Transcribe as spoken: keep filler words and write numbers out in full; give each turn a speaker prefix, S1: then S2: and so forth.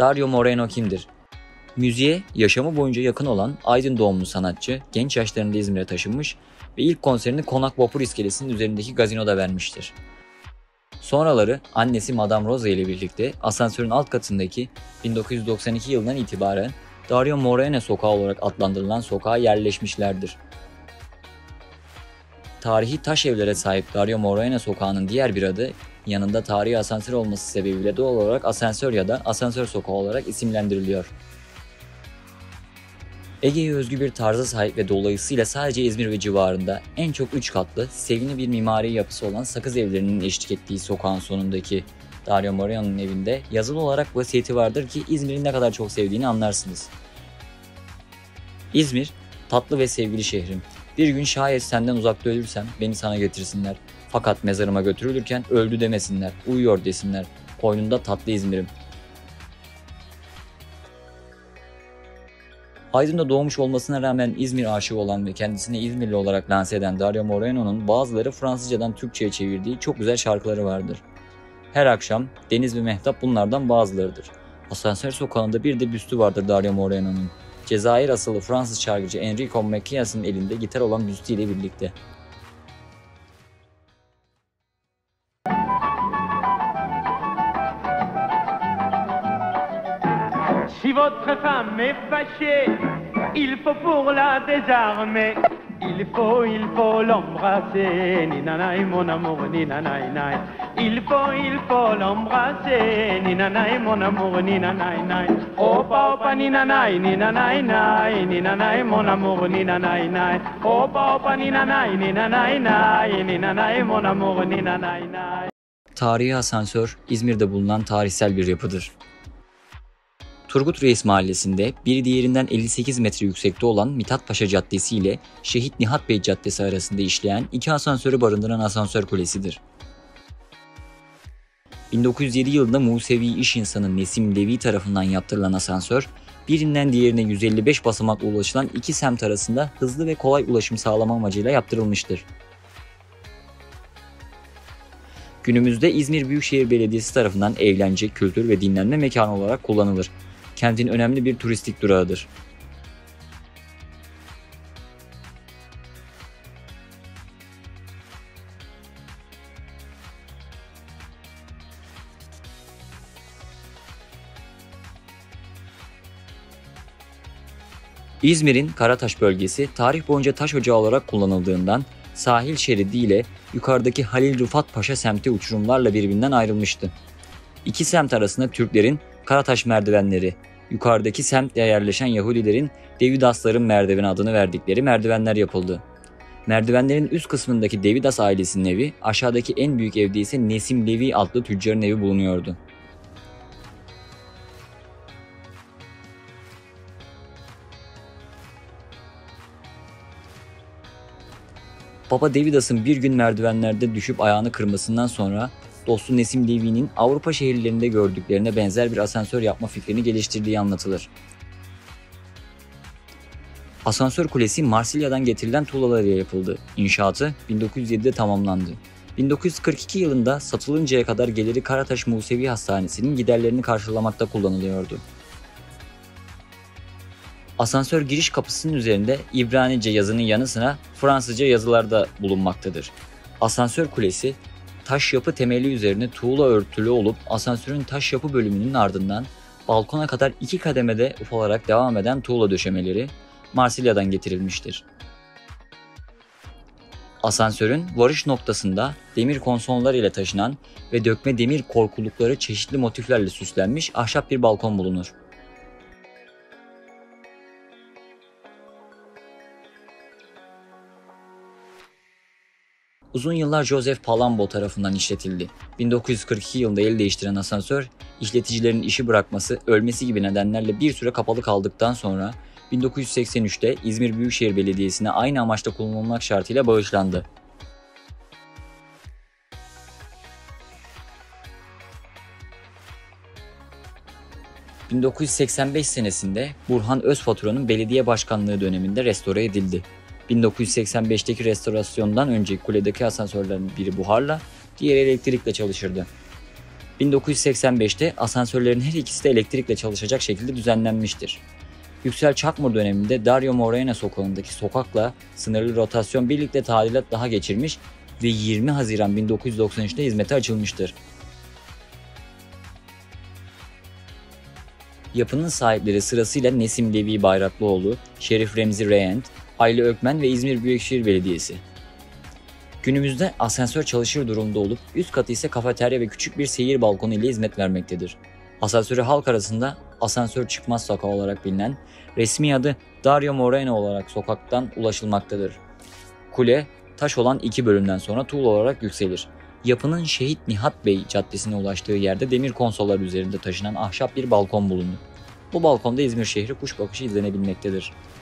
S1: Dario Moreno kimdir? Müziğe yaşamı boyunca yakın olan Aydın doğumlu sanatçı genç yaşlarında İzmir'e taşınmış ve ilk konserini Konak Vapur İskelesi'nin üzerindeki gazinoda vermiştir. Sonraları annesi Madame Rosa ile birlikte asansörün alt katındaki bin dokuz yüz doksan iki yılından itibaren Dario Moreno Sokağı olarak adlandırılan sokağa yerleşmişlerdir. Tarihi taş evlere sahip Dario Moreno Sokağı'nın diğer bir adı, yanında tarihi asansör olması sebebiyle doğal olarak asansör ya da asansör sokağı olarak isimlendiriliyor. Ege'ye özgü bir tarza sahip ve dolayısıyla sadece İzmir ve civarında en çok üç katlı, sevimli bir mimari yapısı olan sakız evlerinin eşlik ettiği sokağın sonundaki Dario Moreno'nun evinde yazılı olarak vasiyeti vardır ki İzmir'i ne kadar çok sevdiğini anlarsınız. İzmir, tatlı ve sevgili şehrim. Bir gün şayet senden uzakta ölürsem beni sana getirsinler. Fakat mezarıma götürülürken öldü demesinler, uyuyor desinler. Koynunda tatlı İzmir'im. Aydın'da doğmuş olmasına rağmen İzmir aşığı olan ve kendisini İzmirli olarak lanse eden Dario Moreno'nun bazıları Fransızcadan Türkçe'ye çevirdiği çok güzel şarkıları vardır. Her akşam, Deniz ve Mehtap bunlardan bazılarıdır. Asansör sokağında bir de büstü vardır Dario Moreno'nun. Cezayir asıllı Fransız şarkıcı Enrico Macias'ın elinde gitar olan büstü ile birlikte.
S2: Si votre femme est fâchée, il faut pour la désarmer. Il faut, il faut l'embrasser, ni nanay mon amour, ni nanay nay. Il faut, il faut l'embrasser, ni nanay mon amour, ni nanay nay. Opa opa ni nanay, ni nanay nay, ni nanay mon amour, ni nanay nay. Opa opa ni nanay, ni nanay nay, ni nanay mon amour, ni nanay nay.
S1: Tarihi asansör, İzmir'de bulunan tarihsel bir yapıdır. Turgut Reis Mahallesi'nde biri diğerinden elli sekiz metre yüksekte olan Mithat Paşa Caddesi ile Şehit Nihat Bey Caddesi arasında işleyen iki asansörü barındıran asansör kulesidir. bin dokuz yüz yedi yılında Musevi iş insanı Nesim Levi tarafından yaptırılan asansör, birinden diğerine yüz elli beş basamakla ulaşılan iki semt arasında hızlı ve kolay ulaşım sağlama amacıyla yaptırılmıştır. Günümüzde İzmir Büyükşehir Belediyesi tarafından eğlence, kültür ve dinlenme mekanı olarak kullanılır. Kentin önemli bir turistik durağıdır. İzmir'in Karataş bölgesi tarih boyunca taş ocağı olarak kullanıldığından sahil şeridi ile yukarıdaki Halil Rıfat Paşa semti uçurumlarla birbirinden ayrılmıştı. İki semt arasında Türklerin Karataş merdivenleri, yukarıdaki semtte yerleşen Yahudilerin Devidasların merdiveni adını verdikleri merdivenler yapıldı. Merdivenlerin üst kısmındaki Devidas ailesinin evi, aşağıdaki en büyük evde ise Nesim Levi adlı tüccarın evi bulunuyordu. Baba Devidas'ın bir gün merdivenlerde düşüp ayağını kırmasından sonra dostu Nesim Levi'nin Avrupa şehirlerinde gördüklerine benzer bir asansör yapma fikrini geliştirdiği anlatılır. Asansör kulesi Marsilya'dan getirilen tuğlalarla yapıldı. İnşaatı bin dokuz yüz yedide tamamlandı. bin dokuz yüz kırk iki yılında satılıncaya kadar geliri Karataş Musevi Hastanesi'nin giderlerini karşılamakta kullanılıyordu. Asansör giriş kapısının üzerinde İbranice yazının yanı sıra Fransızca yazılar da bulunmaktadır. Asansör kulesi taş yapı temeli üzerine tuğla örtülü olup asansörün taş yapı bölümünün ardından balkona kadar iki kademede ufalarak devam eden tuğla döşemeleri Marsilya'dan getirilmiştir. Asansörün varış noktasında demir konsollar ile taşınan ve dökme demir korkulukları çeşitli motiflerle süslenmiş ahşap bir balkon bulunur. Uzun yıllar Joseph Palambo tarafından işletildi. bin dokuz yüz kırk iki yılında el değiştiren asansör, işleticilerin işi bırakması, ölmesi gibi nedenlerle bir süre kapalı kaldıktan sonra bin dokuz yüz seksen üçte İzmir Büyükşehir Belediyesi'ne aynı amaçla kullanılmak şartıyla bağışlandı. bin dokuz yüz seksen beş senesinde Burhan Özfatura'nın belediye başkanlığı döneminde restore edildi. bin dokuz yüz seksen beşteki restorasyondan önce kuledeki asansörlerin biri buharla, diğeri elektrikle çalışırdı. bin dokuz yüz seksen beşte asansörlerin her ikisi de elektrikle çalışacak şekilde düzenlenmiştir. Yüksel Çakmur döneminde Dario Moreno sokağındaki sokakla sınırlı rotasyon birlikte tadilat daha geçirmiş ve yirmi Haziran bin dokuz yüz doksan üçte hizmete açılmıştır. Yapının sahipleri sırasıyla Nesim Levi Bayraklıoğlu, Şerif Remzi Reyent, Aylı Ökmen ve İzmir Büyükşehir Belediyesi. Günümüzde asansör çalışır durumda olup üst katı ise kafeterya ve küçük bir seyir balkonu ile hizmet vermektedir. Asansörü halk arasında asansör çıkmaz sokağı olarak bilinen, resmi adı Dario Moreno olarak sokaktan ulaşılmaktadır. Kule, taş olan iki bölümden sonra tuğla olarak yükselir. Yapının Şehit Nihat Bey Caddesi'ne ulaştığı yerde demir konsollar üzerinde taşınan ahşap bir balkon bulunur. Bu balkonda İzmir şehri kuş bakışı izlenebilmektedir.